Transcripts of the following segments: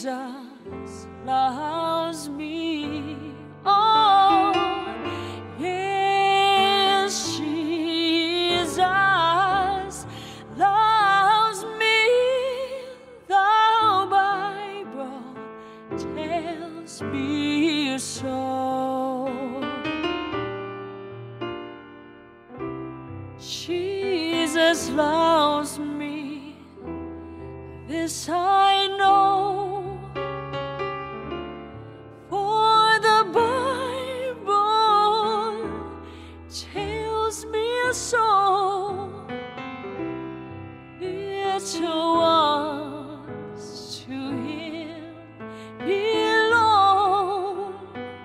Jesus loves me. Oh, yes, Jesus loves me. The Bible tells me so. Jesus loves me, this I know, for the Bible tells me so. It's ones to Him belong.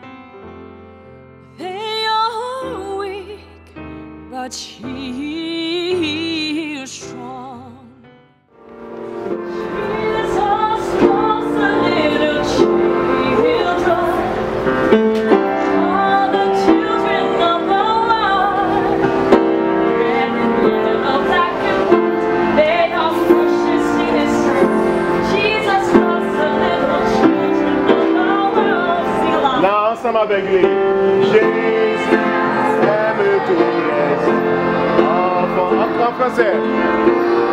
They are weak, but He is strong. Jesus loves the little children, all the children of the world. Red and yellow, black and white, they are precious in His sight. Jesus loves the little children of the world. Sing along. Là, ensemble avec lui, Jésus aime tous les enfants. En français.